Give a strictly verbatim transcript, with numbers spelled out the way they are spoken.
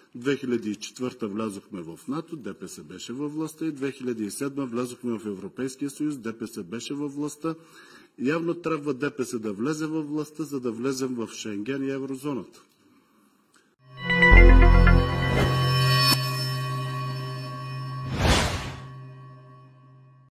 две хиляди и четвърта влязохме в НАТО, ДПС беше във властта и две хиляди и седма влязохме в Европейския съюз, ДПС беше във властта. Явно трябва ДПС да влезе във властта, за да влезем в Шенген и еврозоната.